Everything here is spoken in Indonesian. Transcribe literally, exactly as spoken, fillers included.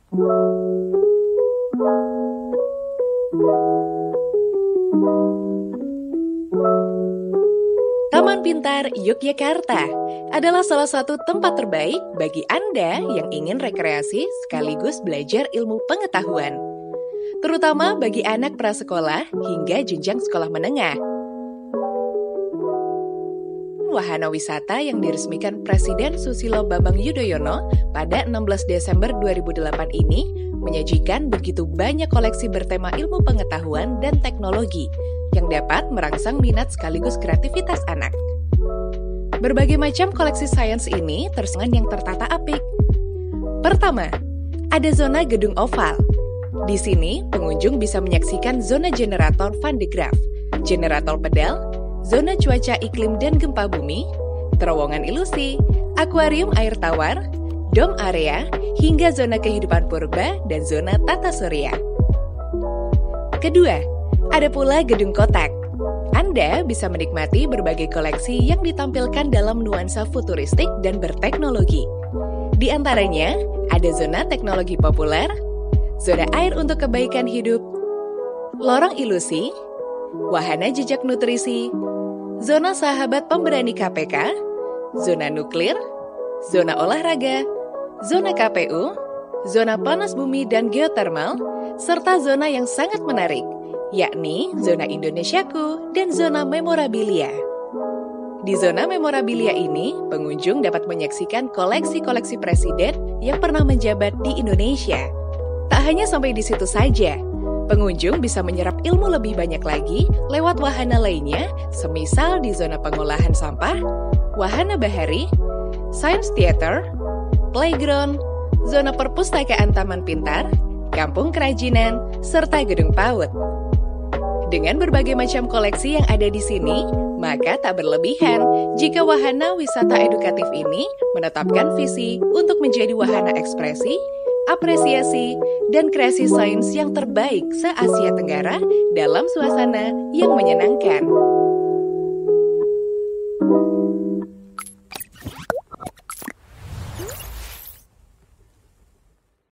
Taman Pintar Yogyakarta adalah salah satu tempat terbaik bagi Anda yang ingin rekreasi sekaligus belajar ilmu pengetahuan, terutama bagi anak prasekolah hingga jenjang sekolah menengah. Wahana wisata yang diresmikan Presiden Susilo Bambang Yudhoyono pada enam belas Desember dua ribu delapan ini menyajikan begitu banyak koleksi bertema ilmu pengetahuan dan teknologi yang dapat merangsang minat sekaligus kreativitas anak. Berbagai macam koleksi sains ini tersengan yang tertata apik. Pertama, ada zona gedung oval. Di sini, pengunjung bisa menyaksikan zona generator Van de Graaff, generator pedal, zona cuaca iklim dan gempa bumi, terowongan ilusi, akuarium air tawar, dom area, hingga zona kehidupan purba dan zona tata surya. Kedua, ada pula gedung kotak. Anda bisa menikmati berbagai koleksi yang ditampilkan dalam nuansa futuristik dan berteknologi. Di antaranya, ada zona teknologi populer, zona air untuk kebaikan hidup, lorong ilusi, wahana jejak nutrisi, zona sahabat pemberani K P K, zona nuklir, zona olahraga, zona K P U, zona panas bumi dan geotermal, serta zona yang sangat menarik, yakni zona Indonesiaku dan zona memorabilia. Di zona memorabilia ini, pengunjung dapat menyaksikan koleksi-koleksi presiden yang pernah menjabat di Indonesia. Tak hanya sampai di situ saja, pengunjung bisa menyerap ilmu lebih banyak lagi lewat wahana lainnya, semisal di zona pengolahan sampah, wahana bahari, science theater, playground, zona perpustakaan Taman Pintar, kampung kerajinan, serta gedung PAUD. Dengan berbagai macam koleksi yang ada di sini, maka tak berlebihan jika wahana wisata edukatif ini menetapkan visi untuk menjadi wahana ekspresi, apresiasi, dan kreasi sains yang terbaik se-Asia Tenggara dalam suasana yang menyenangkan.